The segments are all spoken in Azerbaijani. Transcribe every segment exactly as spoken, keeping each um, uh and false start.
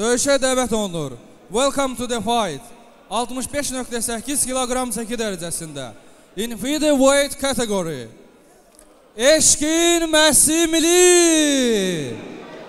döyüşə dəvət olunur. Welcome to the fight. altmış beş nöqtə səkkiz kiloqram çəki dərəcəsində. In featherweight category. Eşkin Məsimli.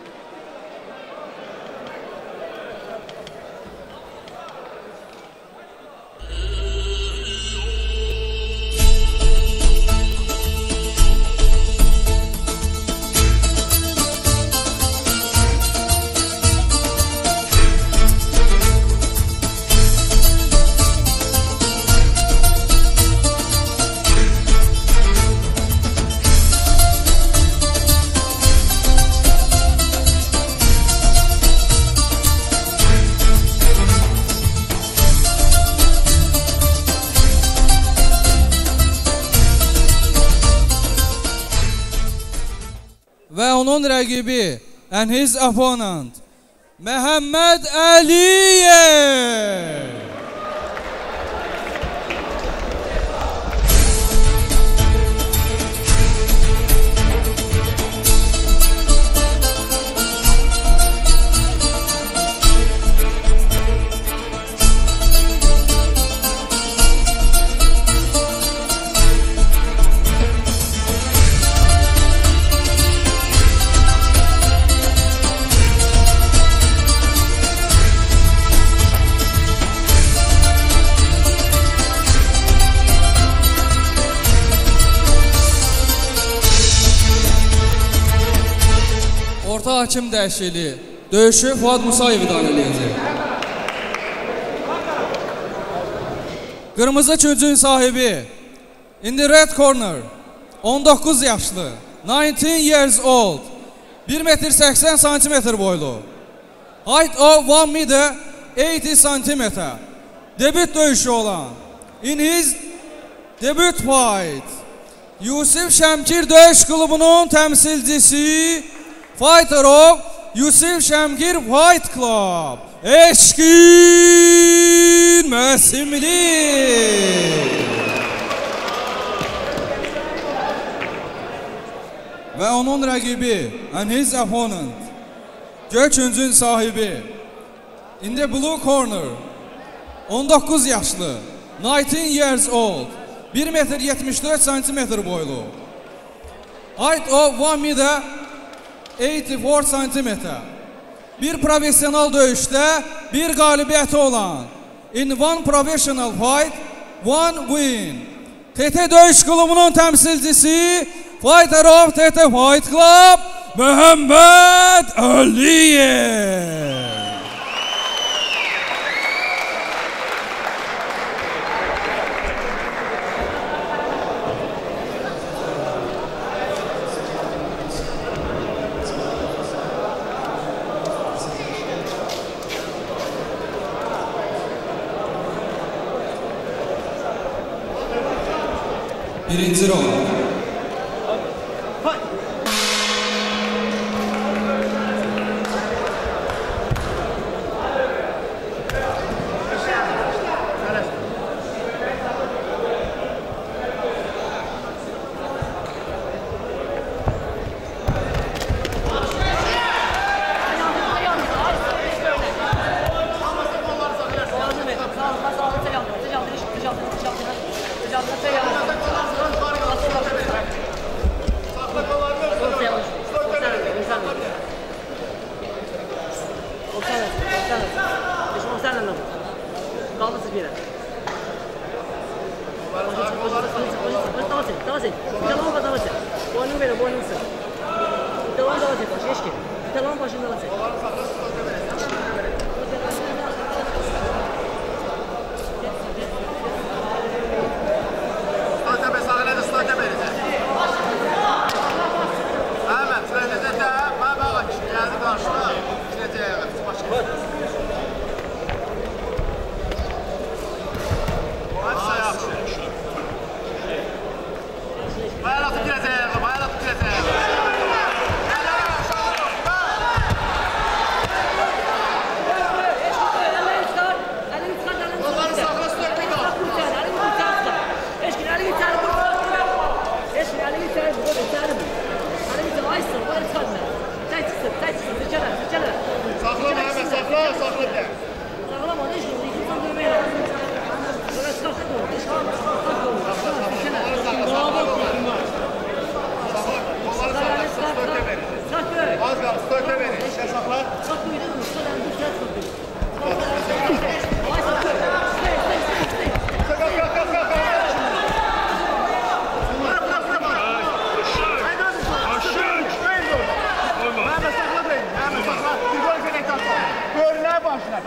Və onun rəqibi, and his opponent, Məhəmməd Əliyev. Orta hakim dəyişikliyi, döyüşü Fuad Musayev idarə edəcək. Qırmızı küncün sahibi, in the red corner, on doqquz yaşlı, nineteen years old, bir metr səksən santimetr boylu, height of one meter eighty santimetr, debüt döyüşü olan, in his debüt fight, Yusif Şəmkir Döyüş Klubunun təmsilcisi, fighter of Yusif Şəmkir Fight Club, Eşkin Məsimli. Və onun rəqibi, and his opponent, Göküncün sahibi, in the blue corner, on doqquz yaşlı, nineteen years old, bir metr yetmiş dörd santimetr boylu, height of one meter eighty-four santimetr. Bir profesional döyüşdə bir qalibiyyəti olan, in one professional fight, one win. T T Döyüş Klubunun təmsilcisi, fighter of T T Fight Club, Məhəmməd Əliyev. Birinci round.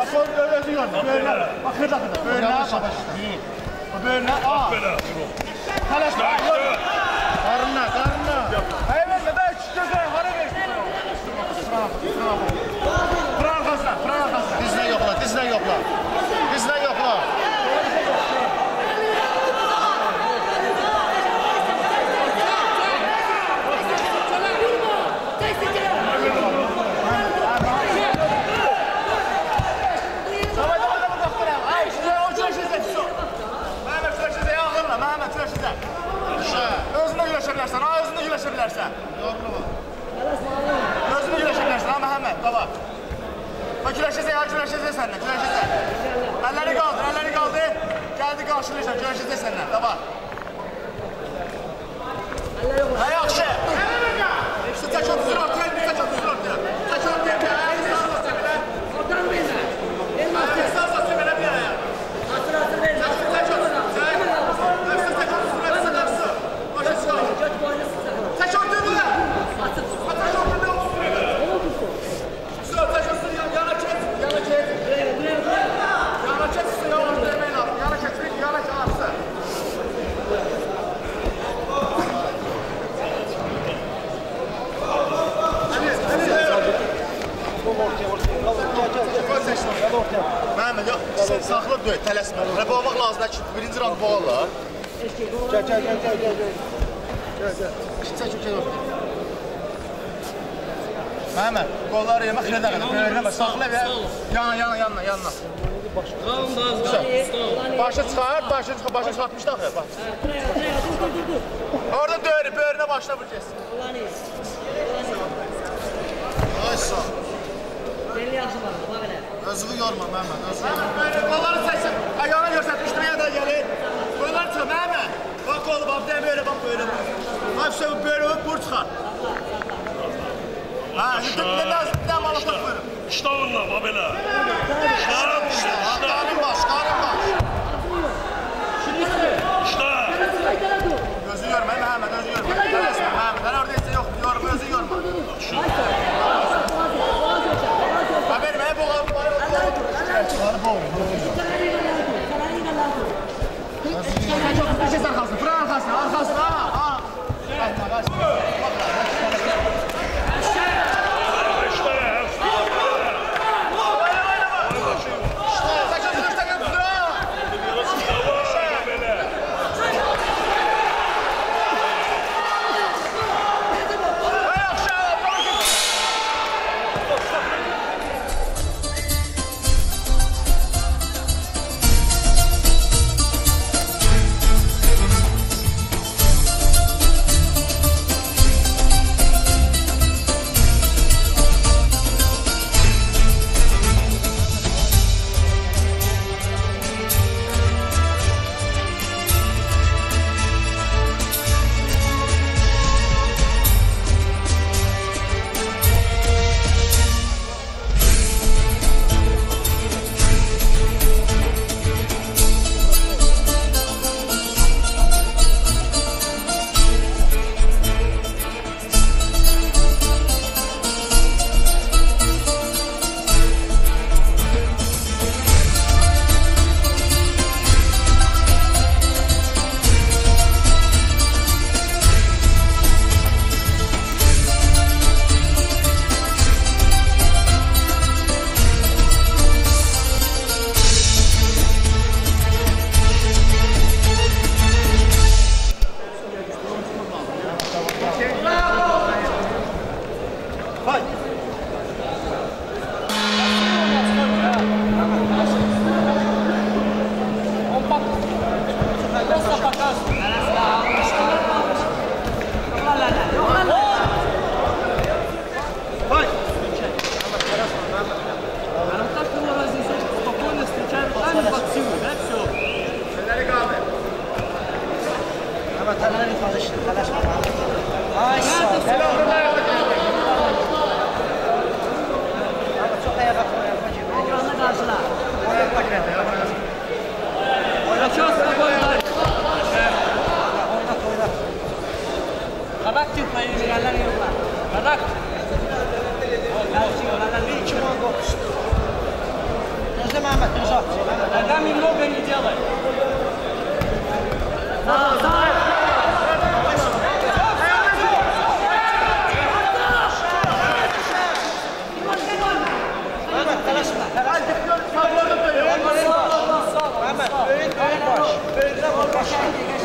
Sol özü görmür. Böyrünə. Bax, xırda xırda. Böyrünə. Böyrünə. Tələsmə. Qarınla, qarınla. Hayır, vermə. Daha iki gözəyə. Hara versin? Fıran arxasına, fıran arxasına. Dizlə yoxla, dizlə yoxla. Dizlə yoxla. Özünə güləşə bilərsən, ha, özünə güləşə bilərsən. Özünə güləşə bilərsən, ha, Məhəmməd, baba. Bak, güləşəcək, ha, güləşəcək səndən, güləşəcək. Əlləri qaldır, əlləri qaldır. Gəldi, qarşılayırsan, güləşəcək səndən, baba. Ha, yaxşı. İşte çək otuzur ortaya, bir çək otuzur ortaya. Çək ortaya bir ayağı, sağ olsa belə. Oradan vermə. Ayağı sağ olsa belə bir ayağı. Atır, atır, vermə. Çək otuzur, çək otuzur. Çək ortaya belə! Atır! Atır ortaya otuz belə! Sıra çək olsun, yana çək! Yana çək! Yana çək size ya ortaya deməyin abi! Yana çək, yana çək abisi! Məhəmməd, yox, saxlı döyək, tələsmə. Rəb olmaq lazımdır ki, birinci ranı boğarlar. Gəl, gəl, gəl, gəl, gəl. Çək o kəl ortaya. Məhəmməd, qolları yemək xirədə qədər, böyrünə, saxla və yana, yana, yana, yanına. Başı çıxar, başı çıxar, başı çıxartmışdı axı. Orada döyürü, böyrünə başına vur geçsin. Ay sağ ol. Belli yaxşı var, bax elə. Özünü yorma, Məhəmməd, özünü yorma. Qolları çəksin, ayağına görsətmişdim, yenə də gəlir. Qolları çıx, Məhəmməd. Bax qolu, bax, bir böyle, bax, böyle. Bax, böyle, vur çıxar. Ha, yıkıp ne lazım, bir daha malıqlar buyurun. İştahınla, bax belə. İştah, iştah. Qarın baş, qarın baş. İştah. Gözü yorma, Məhəmməd, özü yorma. Məhəmməd, hələ orada isə yoxdur, yorma, özü yorma. Ha, vermə, hep oğlan, qarı boğulur. Bir şey arxasına, fıran arxasına, arxasına, ha, ha. Qaçma, qaçma.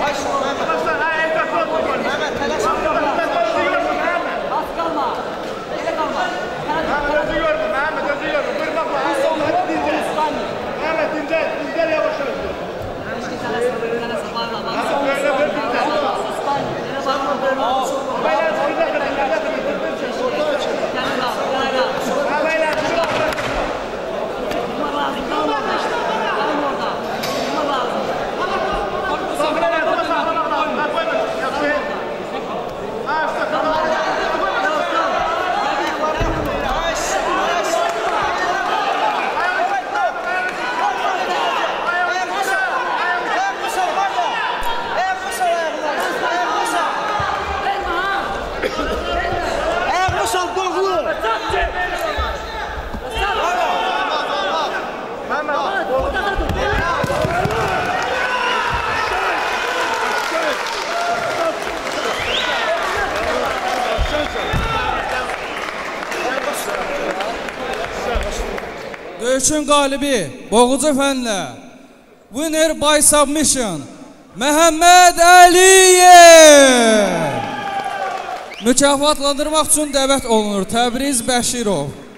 Arkadaşlar, ha, ehtiyatlı olsun. Mehmet, telaş olma. Mehmet, özü görmür, Mehmet. Az kalma. Ele kalma. Mehmet, özü görmür, Mehmet, özü görmür. Buyur bakma, ha, hadi dinle. Mehmet, dinle, dinle yavaş özü. Mehmet, böyle bir dinle. Beyler, bir dakika, bir dakika, bir dakika. Ha, beyler, bir dakika. Döyüşün qalibi Boğucu fənlə winner by submission Məhəmməd Əliyev mükafatlandırmaq üçün dəvət olunur Təbriz Bəşirov.